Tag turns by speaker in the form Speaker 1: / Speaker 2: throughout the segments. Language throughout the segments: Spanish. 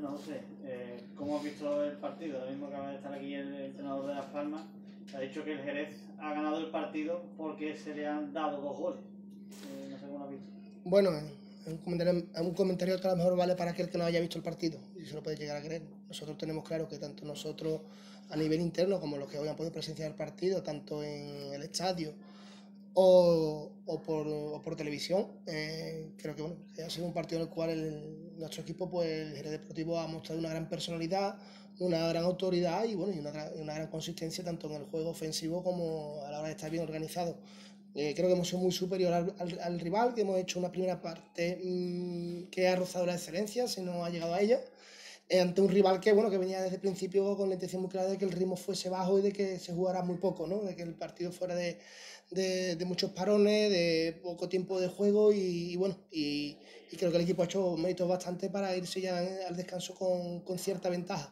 Speaker 1: Bueno, José, ¿cómo has visto el partido? Ahora mismo acaba de estar aquí el entrenador de Las Palmas. Ha dicho que el Jerez ha ganado el partido porque se le han dado 2 goles. No sé cómo lo has visto.
Speaker 2: Bueno, un comentario que a lo mejor vale para aquel que no haya visto el partido y se lo puede llegar a creer. Nosotros tenemos claro que tanto nosotros a nivel interno como los que hoy han podido presenciar el partido, tanto en el estadio o por televisión, creo que, bueno, que ha sido un partido en el cual nuestro equipo, pues el Jerez Deportivo, ha mostrado una gran personalidad, una gran autoridad y, bueno, y una gran consistencia tanto en el juego ofensivo como a la hora de estar bien organizado. Creo que hemos sido muy superior al rival, que hemos hecho una primera parte que ha rozado la excelencia, si no ha llegado a ella, ante un rival que, bueno, que venía desde el principio con la intención muy clara de que el ritmo fuese bajo y de que se jugara muy poco, ¿no? De que el partido fuera de muchos parones, de poco tiempo de juego y bueno, y creo que el equipo ha hecho méritos bastante para irse ya al descanso con cierta ventaja.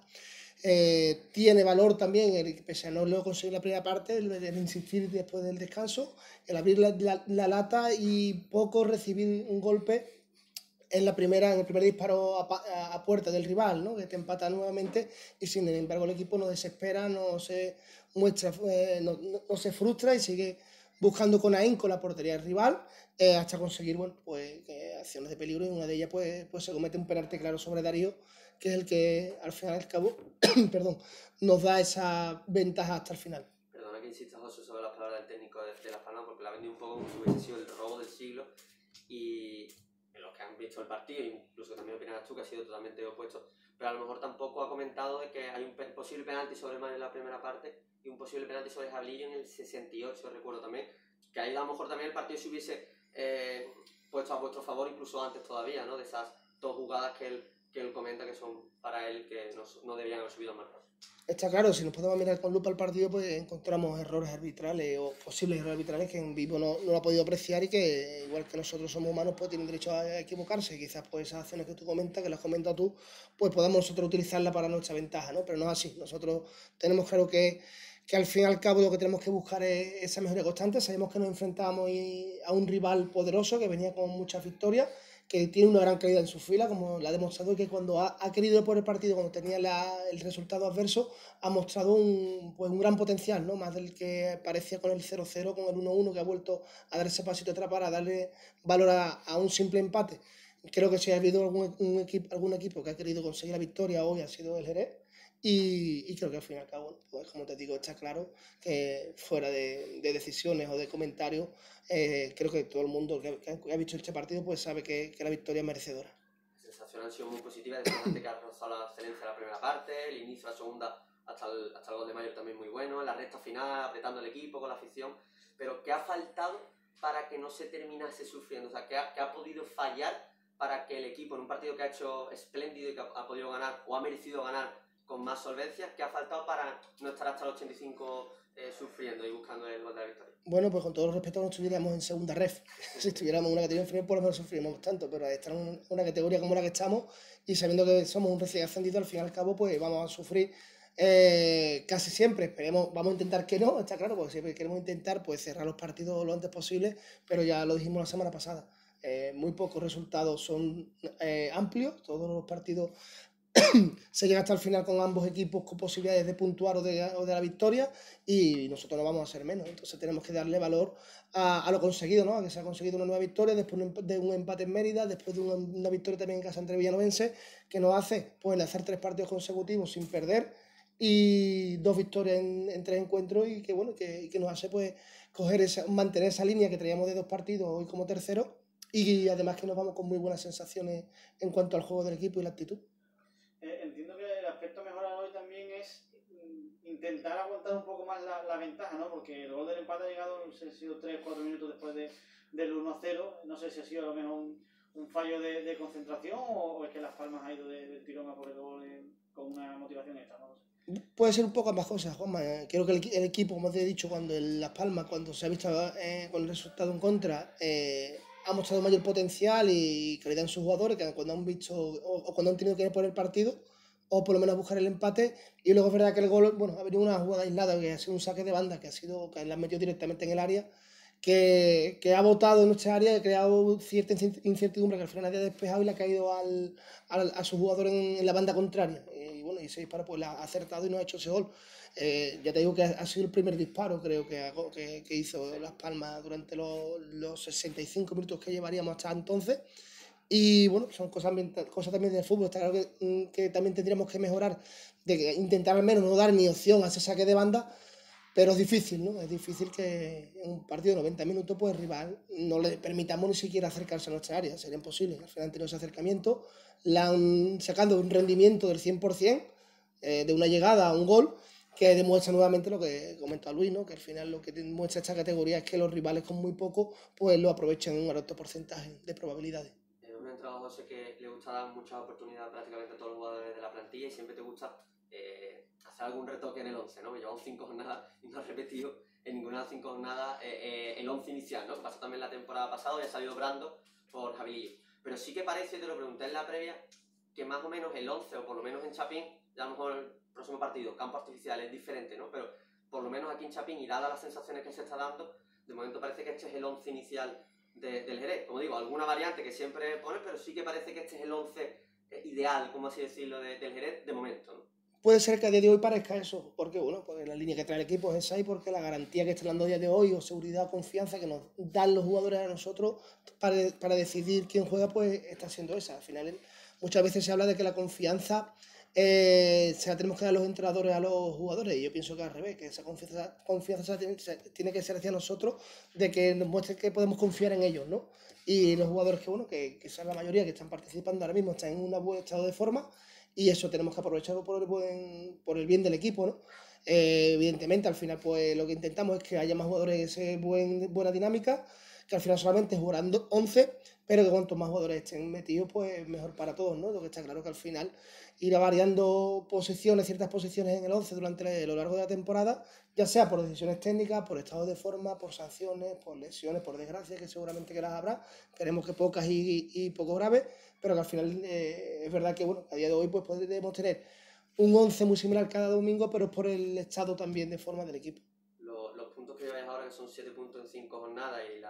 Speaker 2: Tiene valor también, pese a no lo conseguir en la primera parte, el insistir después del descanso, el abrir la lata y poco recibir un golpe en el primer disparo a puerta del rival, ¿no? Que te empata nuevamente y sin embargo el equipo no desespera, no se muestra, no se frustra y sigue buscando con ahínco la portería del rival hasta conseguir, bueno, pues, acciones de peligro y una de ellas pues se comete un penalti claro sobre Darío, que es el que al final y al cabo perdón, nos da esa ventaja hasta el final.
Speaker 3: Perdona que insista, José, sobre las palabras del técnico de Las Palmas, porque la ha vendido un poco como si hubiese sido el robo del siglo, y los que han visto el partido, incluso también opinarás tú, que ha sido totalmente opuesto, pero a lo mejor tampoco ha comentado de que hay un posible penalti sobre Mane en la primera parte y un posible penalti sobre Jablillo en el 68, recuerdo también, que ahí a lo mejor también el partido se hubiese puesto a vuestro favor incluso antes todavía, ¿no? De esas 2 jugadas que él comenta que son para él que no deberían haber subido más.
Speaker 2: Está claro, si nos podemos mirar con lupa el partido, pues encontramos errores arbitrales o posibles errores arbitrales que en vivo no lo ha podido apreciar y que, igual que nosotros somos humanos, pues tienen derecho a equivocarse. Quizás pues esas acciones que tú comentas, que las comentas tú, pues podamos nosotros utilizarlas para nuestra ventaja, ¿no? Pero no es así. Nosotros tenemos claro que al fin y al cabo lo que tenemos que buscar es esa mejora constante. Sabemos que nos enfrentamos a un rival poderoso que venía con muchas victorias, que tiene una gran calidad en su fila, como la ha demostrado, que cuando ha querido ir por el partido, cuando tenía el resultado adverso, ha mostrado un gran potencial, ¿no? Más del que parecía con el 0-0, con el 1-1, que ha vuelto a dar ese pasito atrás para darle valor a un simple empate. Creo que si ha habido algún equipo que ha querido conseguir la victoria hoy ha sido el Jerez. Y creo que al fin y al cabo, pues como te digo, está claro que fuera de decisiones o de comentarios, creo que todo el mundo que ha visto este partido pues sabe que la victoria es merecedora.
Speaker 3: La sensación ha sido muy positiva, desde que ha rozado la excelencia de la primera parte, el inicio de la segunda hasta el gol de Mayor también muy bueno, la recta final apretando el equipo con la afición, pero ¿qué ha faltado para que no se terminase sufriendo? O sea, ¿qué ha podido fallar para que el equipo en un partido que ha hecho espléndido y que ha podido ganar o ha merecido ganar con más solvencia, qué ha faltado para no estar hasta el 85 sufriendo y buscando el gol de la victoria?
Speaker 2: Bueno, pues con todo el respeto no estuviéramos en segunda ref. Si estuviéramos en una categoría inferior, por lo menos sufrimos tanto, pero estar en una categoría como la que estamos y sabiendo que somos un recién ascendido, al fin y al cabo, pues vamos a sufrir casi siempre. Esperemos, vamos a intentar que no, está claro, porque siempre queremos intentar pues cerrar los partidos lo antes posible, pero ya lo dijimos la semana pasada. Muy pocos resultados son amplios, todos los partidos se llega hasta el final con ambos equipos con posibilidades de puntuar o de la victoria y nosotros no vamos a ser menos. Entonces tenemos que darle valor a lo conseguido, ¿no? A que se ha conseguido una nueva victoria después de un empate en Mérida, después de una victoria también en casa entre Villanovense, que nos hace pues enlazar 3 partidos consecutivos sin perder y 2 victorias en 3 encuentros y que, bueno, que nos hace pues mantener esa línea que traíamos de 2 partidos hoy como tercero y además que nos vamos con muy buenas sensaciones en cuanto al juego del equipo y la actitud.
Speaker 1: Entiendo que el aspecto mejorado hoy también es intentar aguantar un poco más la ventaja, ¿no? Porque el gol del empate ha llegado, no sé si ha sido 3-4 minutos después del 1-0. No sé si ha sido a lo mejor un fallo de concentración o es que Las Palmas ha ido del tirón a por el gol con una motivación extra, no lo sé.
Speaker 2: Puede ser un poco ambas cosas, Juanma. Creo que el equipo, como te he dicho, cuando Las Palmas, cuando se ha visto con el resultado en contra, ha mostrado mayor potencial y calidad en sus jugadores, que cuando han visto o cuando han tenido que ir por el partido, o por lo menos buscar el empate. Y luego es verdad que el gol, bueno, ha venido una jugada aislada, que ha sido un saque de banda, que la han metido directamente en el área, que ha votado en nuestra área, ha creado cierta incertidumbre que al final nadie ha despejado y le ha caído a su jugador en la banda contraria. Y bueno, y ese disparo pues la ha acertado y no ha hecho ese gol. Ya te digo que ha sido el primer disparo, creo que hizo Las Palmas durante los 65 minutos que llevaríamos hasta entonces. Y bueno, son cosas también del fútbol. Está claro que también tendríamos que mejorar, de intentar al menos no dar ni opción a ese saque de banda, pero es difícil, ¿no? Es difícil que en un partido de 90 minutos, pues el rival no le permitamos ni siquiera acercarse a nuestra área. Sería imposible. Al final han tenido ese acercamiento, sacando un rendimiento del 100%, de una llegada a un gol, que demuestra nuevamente lo que comentó Luis, ¿no? Que al final lo que demuestra esta categoría es que los rivales con muy poco pues lo aprovechan en un alto porcentaje de probabilidades.
Speaker 3: Un entrenador, José, que le gusta dar muchas oportunidades prácticamente a todos los jugadores de la plantilla y siempre te gusta hacer algún retoque en el 11, ¿no? Llevamos 5 jornadas y no has repetido en ninguna de las 5 jornadas el 11 inicial, ¿no? Que pasó también la temporada pasada y ha salido Brando por Javilillo. Pero sí que parece, te lo pregunté en la previa, que más o menos el 11, o por lo menos en Chapín, ya a lo mejor el próximo partido, campo artificial, es diferente, ¿no? Pero por lo menos aquí en Chapín, y dadas las sensaciones que se está dando, de momento parece que este es el 11 inicial del Jerez. Como digo, alguna variante que siempre pones, pero sí que parece que este es el 11 ideal, como así decirlo, del Jerez de momento, ¿no?
Speaker 2: Puede ser que a día de hoy parezca eso, porque bueno, porque la línea que trae el equipo es esa y porque la garantía que está dando a día de hoy, o seguridad o confianza que nos dan los jugadores a nosotros para decidir quién juega, pues está siendo esa. Al final, muchas veces se habla de que la confianza se la tenemos que dar los entrenadores a los jugadores, y yo pienso que al revés, que esa confianza tiene que ser hacia nosotros, de que nos muestren que podemos confiar en ellos, ¿no? Y los jugadores que, bueno, que son la mayoría que están participando ahora mismo, están en un buen estado de forma, y eso tenemos que aprovecharlo por el bien del equipo, ¿no? Evidentemente, al final, pues lo que intentamos es que haya más jugadores, buena dinámica, que al final solamente jugando 11, pero que cuanto más jugadores estén metidos, pues mejor para todos, ¿no? Lo que está claro que al final irá variando ciertas posiciones en el 11 durante lo largo de la temporada, ya sea por decisiones técnicas, por estado de forma, por sanciones, por lesiones, por desgracia, que seguramente que las habrá, esperemos que pocas y poco graves, pero que al final es verdad que, bueno, a día de hoy pues podemos tener un 11 muy similar cada domingo, pero es por el estado también de forma del equipo.
Speaker 3: Los puntos que lleváis ahora, que son 7 puntos en 5 jornadas y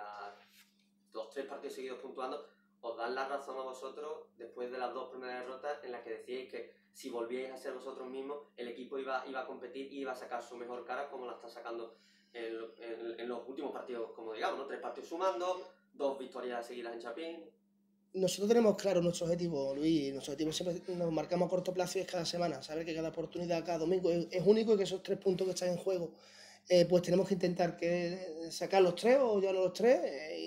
Speaker 3: los 3 partidos seguidos puntuando, os dan la razón a vosotros después de las 2 primeras derrotas en las que decíais que si volvíais a ser vosotros mismos, el equipo iba a competir y iba a sacar su mejor cara, como la está sacando en los últimos partidos, como digamos, ¿no? 3 partidos sumando, 2 victorias seguidas en Chapín.
Speaker 2: Nosotros tenemos claro nuestro objetivo, Luis. Nuestro objetivo siempre nos marcamos a corto plazo y es cada semana. Saber que cada oportunidad, cada domingo es único y que esos 3 puntos que están en juego, pues tenemos que intentar sacar los 3 o llevarnos los 3.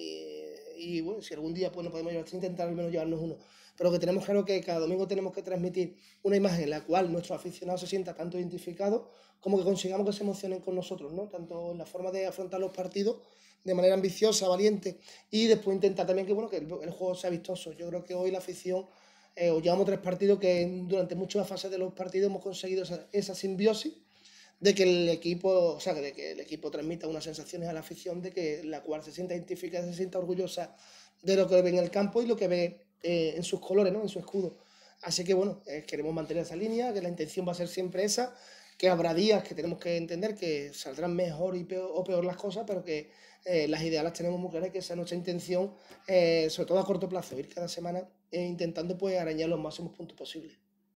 Speaker 2: Y bueno, si algún día pues no podemos llevar 3, intentar al menos llevarnos uno. Pero que tenemos claro que cada domingo tenemos que transmitir una imagen en la cual nuestros aficionados se sientan tanto identificados como que consigamos que se emocionen con nosotros, ¿no? Tanto en la forma de afrontar los partidos de manera ambiciosa, valiente, y después intentar también que, bueno, que el juego sea vistoso. Yo creo que hoy la afición, os llevamos 3 partidos que durante muchas fases de los partidos hemos conseguido esa simbiosis de que el equipo, o sea, de que el equipo transmita unas sensaciones a la afición de que la cual se sienta identificada, se sienta orgullosa de lo que ve en el campo y lo que ve en sus colores, ¿no? En su escudo. Así que bueno, queremos mantener esa línea, que la intención va a ser siempre esa, que habrá días que tenemos que entender que saldrán mejor o peor las cosas, pero que las ideas las tenemos muy claras y que esa es nuestra intención, sobre todo a corto plazo, ir cada semana intentando pues arañar los máximos puntos posibles.